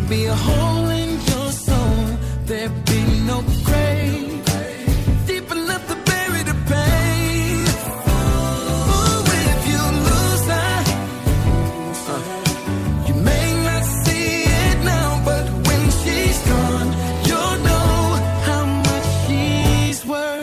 be a hole in your soul. There'd be no grave deep enough to bury the pain. Oh, if you lose her, you may not see it now, but when she's gone, you'll know how much she's worth.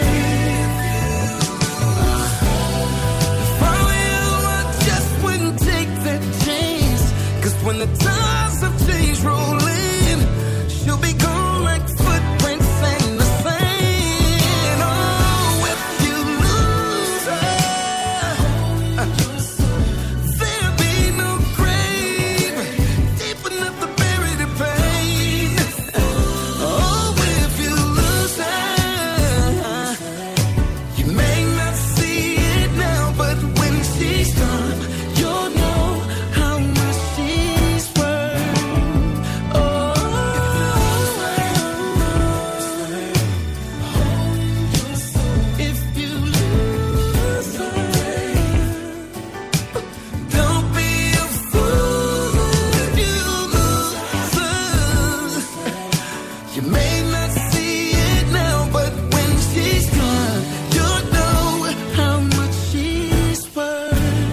If I were you, I just wouldn't take that chance, 'cause when the times of change roll in, she'll be gone like footprints in the sand. Oh, if you lose her, there'll be no grave deep enough to bury the pain. Oh, if you lose her, you may not see it now, but when she's gone, you'll know how much she's worth. Oh, if you lose her, don't be a fool if you lose her. You may not see it now, but when she's gone, you'll know how much she's worth.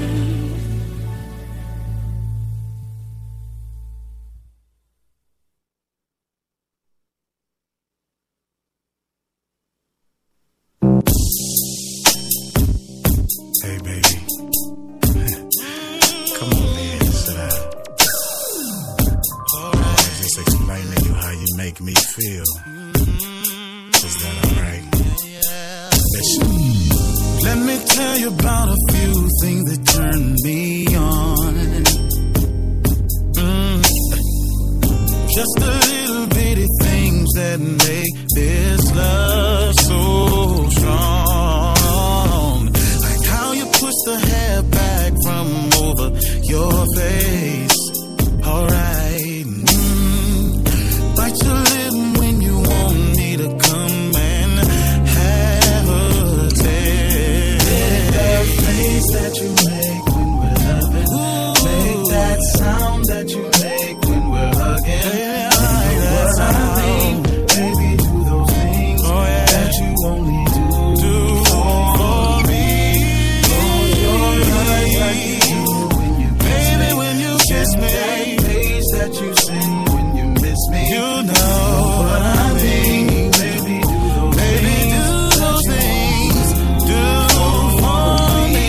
Hey, baby. Come on, man. Sit down. I was just explaining to you how you make me feel. Is that alright? Listen. Let me tell you about a few things that turn me on. Just a little bitty things that make this love so strong. Like how you push the hair back from over your face. Alright. Bite your lip when you want me to come and have a taste. That face that you make when we're loving. Make that sound that you make when we're hugging. What I mean, baby, do those things that you only do for me. Close your eyes like you do when you kiss me. When you kiss me. That page that you send when you miss me. You know what I mean, baby, do those things. Do for me.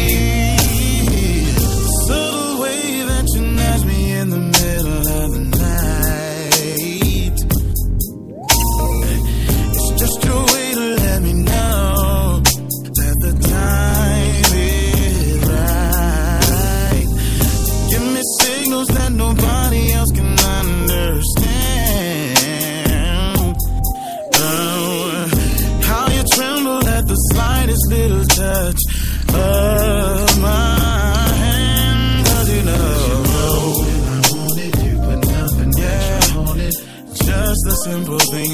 Subtle way that you nudge me in the middle of the night. It's just your way to let me know that the time is right. Give me signals that nobody else can understand. How you tremble at the slightest little touch of my hand. 'Cause you know when I want it, you put nothing on it. Just the simple thing